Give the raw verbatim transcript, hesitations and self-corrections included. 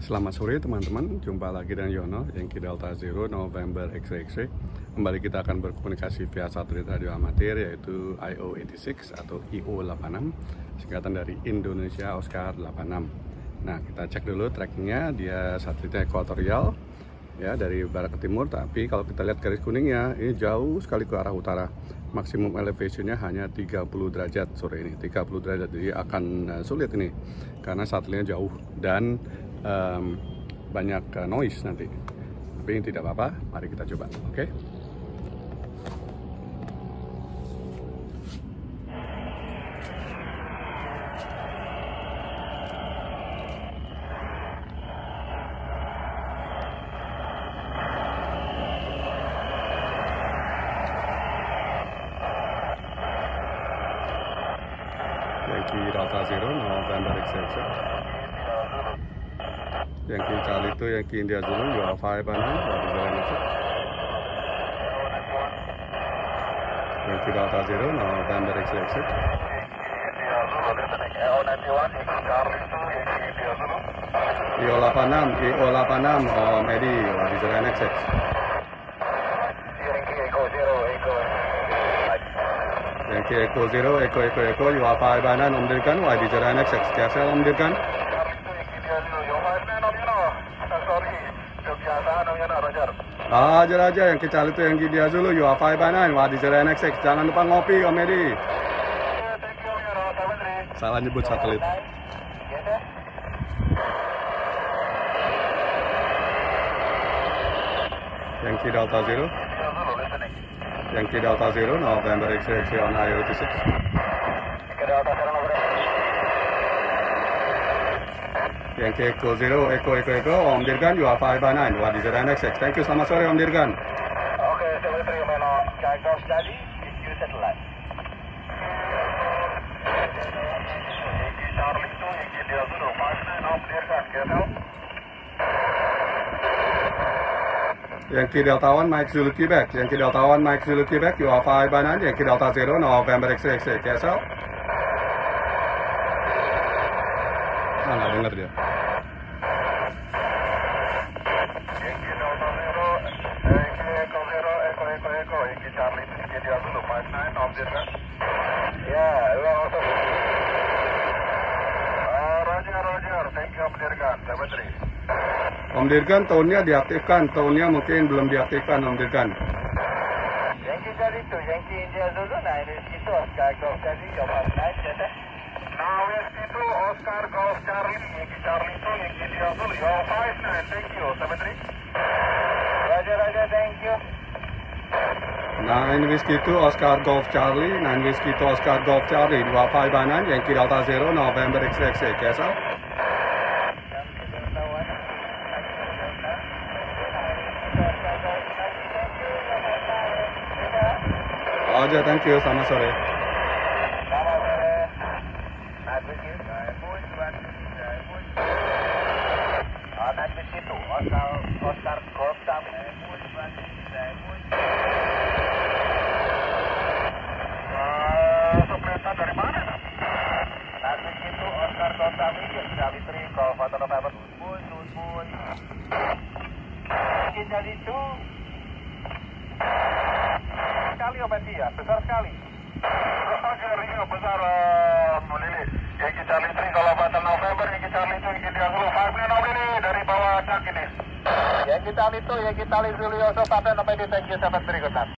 Selamat sore teman-teman, jumpa lagi dengan Yono, Yankee Delta Zero, November X-ray X-ray. Kembali kita akan berkomunikasi via satelit radio amatir yaitu I O delapan puluh enam atau I O delapan puluh enam, singkatan dari Indonesia Oscar delapan puluh enam. Nah, kita cek dulu trackingnya, dia satelitnya ekuatorial ya, dari barat ke timur, tapi kalau kita lihat garis kuningnya ini jauh sekali ke arah utara. Maksimum elevationnya hanya tiga puluh derajat sore ini, tiga puluh derajat, jadi akan uh, sulit ini karena satelitnya jauh dan um, banyak uh, noise nanti. Tapi ini tidak apa-apa, mari kita coba, oke? Okay? Yankee Delta Zero, November X-ray X-ray. Yankee Charlie two, Yankee India Zulu, you are five and nine, what is the next? Yankee Delta Zero, November X-ray X-ray. I O delapan puluh enam, I O delapan puluh enam, Om Edi, what is the next? Yankee Echo Zero, Echo Echo Echo, you are five and nine, Om Dirgan, why did you run X X? कैसे Om Dirgan? Ajar aja yang kita itu yang dia dulu, you are five and nine, why did you run X X? Jangan lupa ngopi, Om Edi. Salah nyebut satelit. Yankee Delta Zero. Yankee Delta Zero, November X-ray X-ray on I O delapan puluh enam. Yankee Echo Zero, Echo Echo Echo, Om Dirgan, you are five and nine, what is the X X? Thank you, selamat sore Om Dirgan. Oke, sebentar ya Meno, Jago Study, Q Satellite. Yankee Charlie two, Yankee Delta Zero, five nine, Om Dirgan, get Yankee Delta one, Mike Zulu Quebec. Yankee Delta one, Mike Zulu Quebec. You are five and nine. Yankee Delta Zero, November X-ray X-ray. K S L. Ah, nggak denger dia. Yankee Delta Zero, Yankee Echo Zero, Echo Echo Echo, Yankee Charlie two, Yankee Delta Zero, five nine, Om Dirgan. Ya, lu langsung. Roger, Roger, thank you Om Dirgan, seven three. Om Dirgan, tahunnya diaktifkan, tahunnya mungkin belum diaktifkan Om Dirgan. Yankee Charlie two, Yankee India Zulu, nine Whiskey two, Oscar Golf Charlie, you are nine, Jete. Now Whiskey two, Oscar Golf Charlie, Yankee Charlie two, Yankee India Zulu, you are five nine, thank you, seven three. Roger, Roger, thank you. nine Whiskey two, Oscar Golf Charlie, nine Whiskey two, Oscar Golf Charlie, you are five and nine, Yankee Delta Zero, November X-ray X-ray, K S L. Aja, thank you, selamat sore. Jadi itu sekali obat dia, besar sekali. Besar Rio, besar Lili. Yankee Charlie three kalau batal November, Yankee Charlie two, Yankee Dia Zulu, five nine Lili dari bawah truk ini. Yankee Charlie two, Yankee Charlie Zulu, Yoso, Papa, Nopedi, thank you, seven three, good night.